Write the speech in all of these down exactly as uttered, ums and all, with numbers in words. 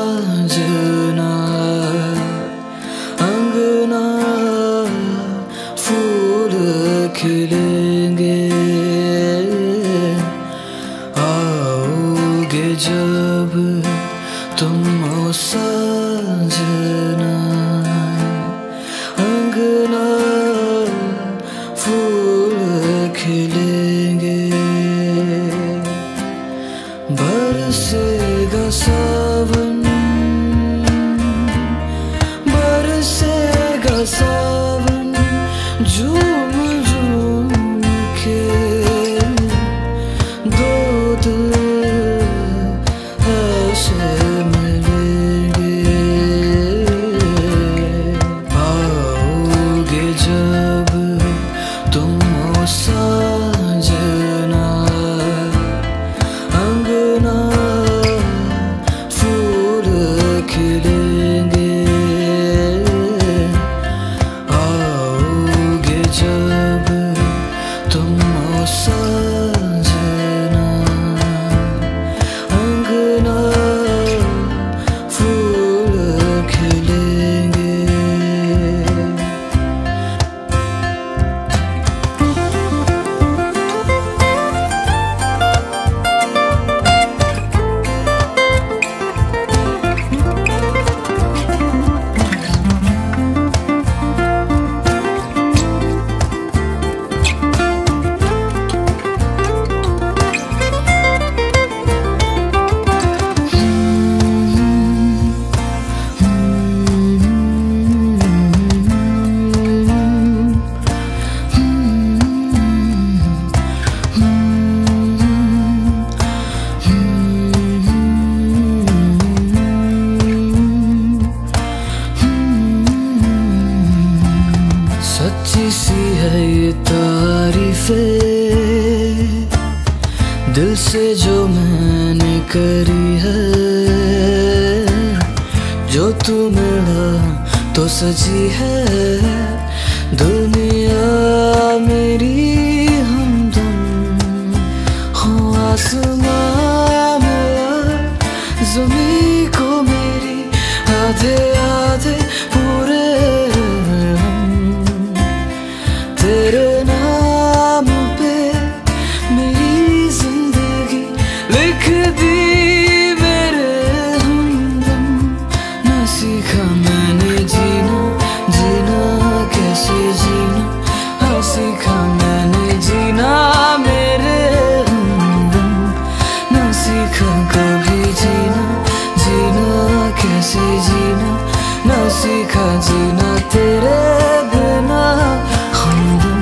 साजना, अंगना फूल खिलेंगे, आओगे जब तुम ओ साजना, अंगना फूल खिलेंगे। बरसेगा सावन, बरसेगा सावन, झूम झूम के दो दिल ऐसे मिलेंगे, आओगे जब तुम ओ साजना, अंगना फूल खिलेंगे, आओगे जब तुम ओ साजना, अंगना फूल खिलेंगे। सच्ची सी है ये तारीफें, दिल से जो मैंने करी है, जो तू मिला तो सजी है दुनिया मेरी हमदम। हो आसमां मिला ज़मीं को मेरी, आधे आधे पूरे तेरे नाम पे मेरी जिंदगी लिख दी मेरे हमदम। न सीखा मैंने जीना, जीना कैसे जीना, हाँ सीखा मैंने जीना मेरे हमदम। न सीखा कभी जीना, जीना कैसे जीना, न सीखा जीना तेरे बिना हमदम।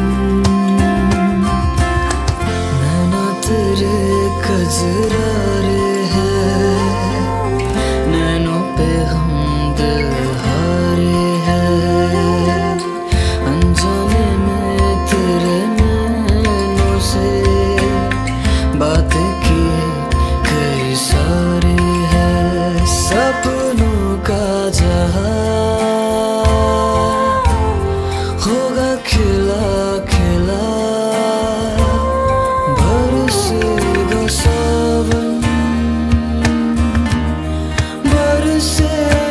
नैना तेरे कजरारे हैं, नैनों पे हम दिल हारे हैं, अनजाने में तेरे नैनों से बातें किए कई सारे हैं। सपनों का जहां होगा खिला खिला, बरसेगा सावन, बरसेगा